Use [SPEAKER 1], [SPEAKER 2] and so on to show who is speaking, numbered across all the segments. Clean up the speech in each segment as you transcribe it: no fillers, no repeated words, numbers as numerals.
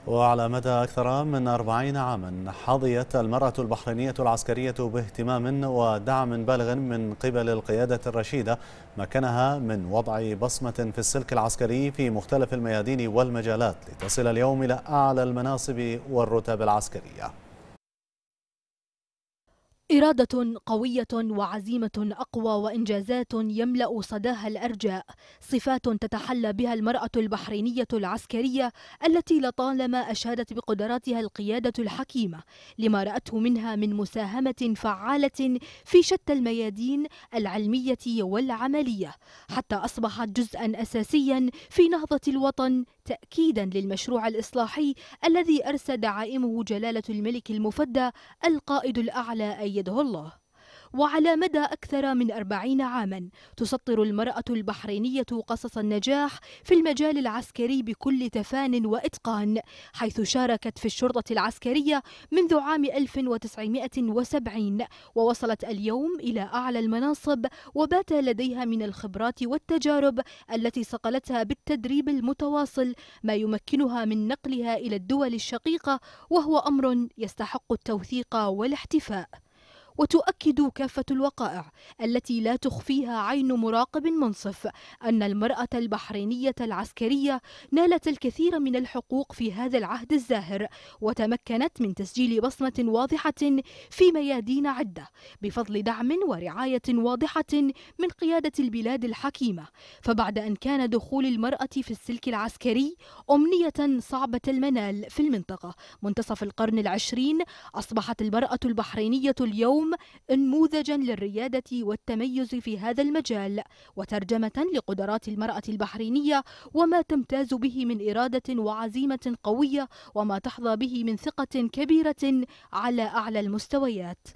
[SPEAKER 1] وعلى مدى أكثر من 40 عاما حظيت المرأة البحرينية العسكرية باهتمام ودعم بالغ من قبل القيادة الرشيدة، مكنها من وضع بصمة في السلك العسكري في مختلف الميادين والمجالات لتصل اليوم إلى أعلى المناصب والرتب العسكرية.
[SPEAKER 2] إرادة قوية وعزيمة أقوى وإنجازات يملأ صداها الأرجاء، صفات تتحلى بها المرأة البحرينية العسكرية التي لطالما أشادت بقدراتها القيادة الحكيمة لما رأته منها من مساهمة فعالة في شتى الميادين العلمية والعملية، حتى أصبحت جزءا أساسيا في نهضة الوطن، تأكيدا للمشروع الإصلاحي الذي أرسى دعائمه جلالة الملك المفدى القائد الأعلى أيده الله. وعلى مدى أكثر من 40 عاما تسطر المرأة البحرينية قصص النجاح في المجال العسكري بكل تفان وإتقان، حيث شاركت في الشرطة العسكرية منذ عام 1970 ووصلت اليوم إلى أعلى المناصب، وبات لديها من الخبرات والتجارب التي صقلتها بالتدريب المتواصل ما يمكنها من نقلها إلى الدول الشقيقة، وهو أمر يستحق التوثيق والاحتفاء. وتؤكد كافة الوقائع التي لا تخفيها عين مراقب منصف أن المرأة البحرينية العسكرية نالت الكثير من الحقوق في هذا العهد الزاهر، وتمكنت من تسجيل بصمة واضحة في ميادين عدة بفضل دعم ورعاية واضحة من قيادة البلاد الحكيمة. فبعد أن كان دخول المرأة في السلك العسكري أمنية صعبة المنال في المنطقة منتصف القرن العشرين، أصبحت المرأة البحرينية اليوم نموذجا للريادة والتميز في هذا المجال، وترجمة لقدرات المرأة البحرينية وما تمتاز به من إرادة وعزيمة قوية، وما تحظى به من ثقة كبيرة على أعلى المستويات.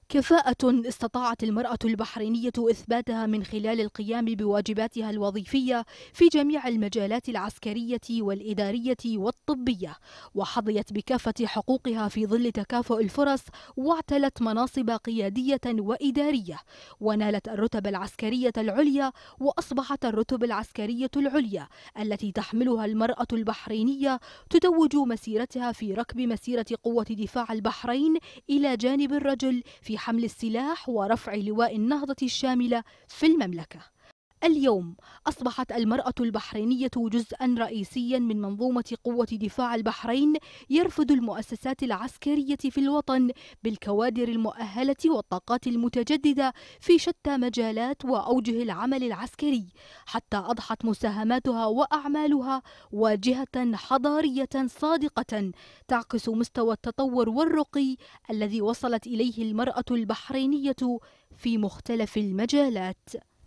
[SPEAKER 2] كفاءة استطاعت المرأة البحرينية إثباتها من خلال القيام بواجباتها الوظيفية في جميع المجالات العسكرية والإدارية والطبية، وحظيت بكافة حقوقها في ظل تكافؤ الفرص، واعتلت مناصب قيادية وإدارية، ونالت الرتب العسكرية العليا، وأصبحت الرتب العسكرية العليا التي تحملها المرأة البحرينية تتوج مسيرتها في ركب مسيرة قوة دفاع البحرين إلى جانب الرجل في حمل السلاح ورفع لواء النهضة الشاملة في المملكة. اليوم أصبحت المرأة البحرينية جزءا رئيسيا من منظومة قوة دفاع البحرين، يرفد المؤسسات العسكرية في الوطن بالكوادر المؤهلة والطاقات المتجددة في شتى مجالات وأوجه العمل العسكري، حتى أضحت مساهماتها وأعمالها واجهة حضارية صادقة تعكس مستوى التطور والرقي الذي وصلت إليه المرأة البحرينية في مختلف المجالات.